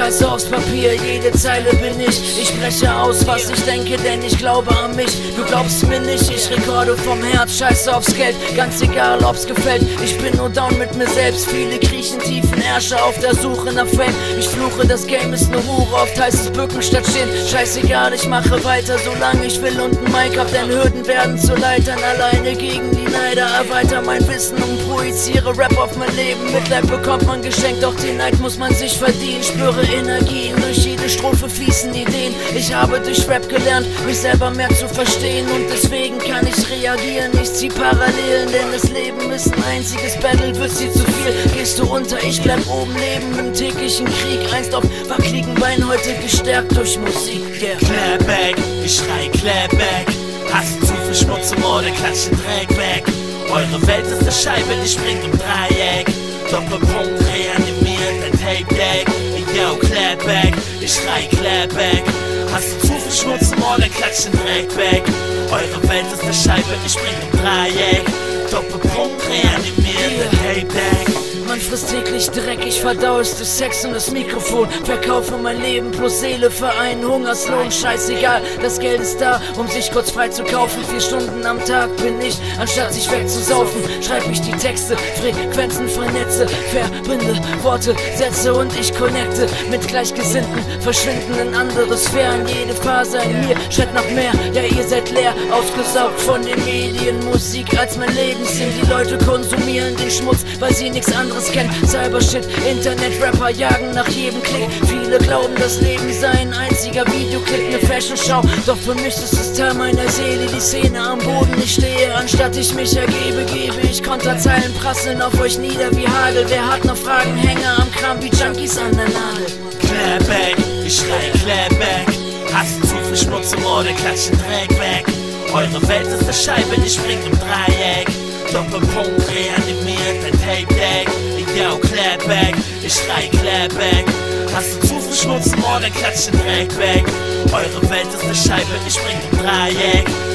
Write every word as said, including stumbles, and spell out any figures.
scheiße aufs Papier, jede Zeile bin ich. Ich spreche aus, was ich denke, denn ich glaube an mich. Du glaubst mir nicht, ich rekorde vom Herz, scheiße aufs Geld, ganz egal ob's gefällt. Ich bin nur down mit mir selbst, viele kriechen tiefen Ärsche auf der Suche nach Fame. Ich fluche, das Game ist ne Hure, oft heißt es bücken statt stehen. Scheißegal, ich mache weiter, solange ich will und ein Mic hab, denn Hürden werden zu Leitern. Alleine gegen die Neider, erweiter mein Wissen und projiziere Rap auf mein Leben. Mitleid bekommt man geschenkt, doch den Neid muss man sich verdienen. Spüre Energien, durch jede Strophe fließen Ideen. Ich habe durch Rap gelernt, mich selber mehr zu verstehen, und deswegen kann ich reagieren. Ich zieh Parallelen, denn das Leben ist ein einziges Battle. Wird's dir zu viel, gehst du unter, ich bleib oben neben im täglichen Krieg. Einst auf wackeligen Beinen, heute gestärkt durch Musik. Yeah. Clapback, ich schrei Clapback. Hast du zu viel Schmutz im Ohr, klatschen Dreck weg. Eure Welt ist eine Scheibe, ich spring im Dreieck. Doppelpunkt, reanimiert, ein Tape Deck. Yo, Clapback, ich schrei Clapback. Hast du zu viel Schmutz im Ohr, klatschen Dreck weg. Eure Welt ist eine Scheibe, ich spring im Dreieck. Doppelpunkt, reanimiert, ein Tape Deck. Man frisst täglich Dreck, ich verdau es durch Sex und das Mikrofon. Verkaufe mein Leben plus Seele für einen Hungerslohn. Scheißegal, das Geld ist da, um sich kurz frei zu kaufen. Vier Stunden am Tag bin ich, anstatt sich wegzusaufen. Schreib ich die Texte, Frequenzen vernetze, verbinde Worte, Sätze und ich connecte mit Gleichgesinnten, verschwinden in andere Sphären. Jede Phase in mir schreit nach mehr, ja ihr seid leer, ausgesaugt von den Medien. Musik als mein Lebenssinn, die Leute konsumieren den Schmutz, weil sie nichts anderes kennen. Cybershit, Internet-Rapper jagen nach jedem Klick. Viele glauben, das Leben sei ein einziger Videoclip, ne Fashion-Show. Doch für mich ist es Teil meiner Seele, die Szene am Boden. Ich stehe, anstatt ich mich ergebe, gebe ich Konterzeilen, prasseln auf euch nieder wie Hagel. Wer hat noch Fragen, Hänger am Kram wie Junkies an der Nadel. Clapback, ich schrei Clapback. Hast du zu viel Schmutz im Ohr, klatschen Dreck weg. Eure Welt ist eine Scheibe, ich spring im Dreieck. Doppelpunkt, reanimiert, ein Tape Deck. Yo, Clapback, ich schrei Clapback. Hast du zu viel Schmutz im Ohr, klatschen Dreck weg. Eure Welt ist eine Scheibe, ich spring im Dreieck.